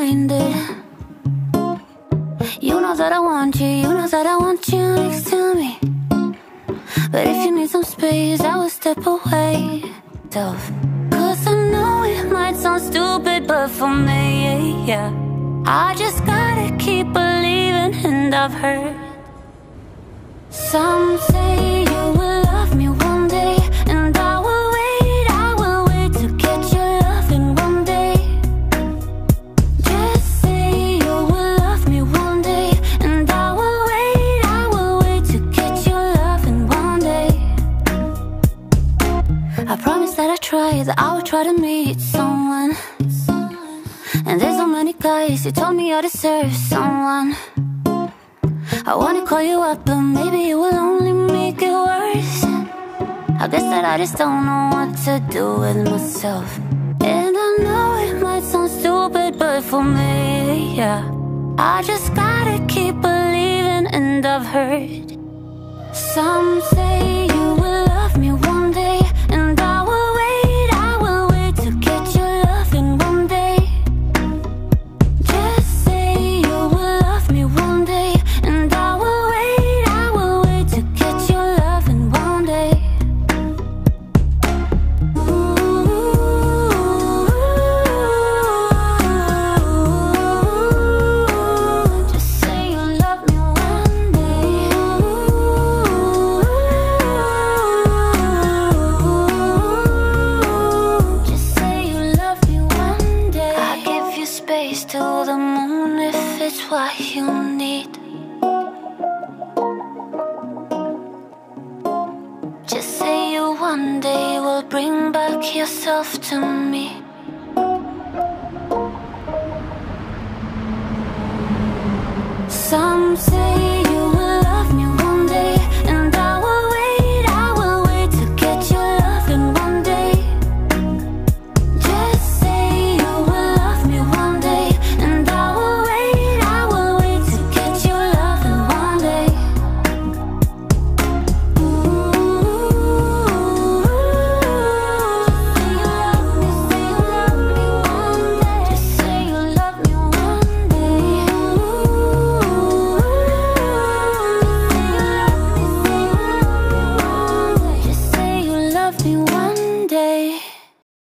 mind it. You know that I want you, you know that I want you next to me. But if you need some space, I will step away. Cause I know it might sound stupid, but for me, yeah, I just gotta keep believing. And I've heard some say you will love me one day, and I will wait to get your loving one day. Just say you will love me one day, and I will wait to get your loving one day. I promise that I try, that I will try to meet someone. And there's so many guys who told me I deserve someone. I wanna call you up, but maybe it will only make it worse. I guess that I just don't know what to do with myself. And I know it might sound stupid, but for me, yeah, I just gotta keep believing. And I've heard some say you will love me one day, and I will wait to get your loving one day. Just say you will love me one day, and I will wait to get your loving one day. Just say you love me one day. Just say you love me one day. I give you space to the moon if it's what you need. Just say you one day will bring back yourself to me. Some say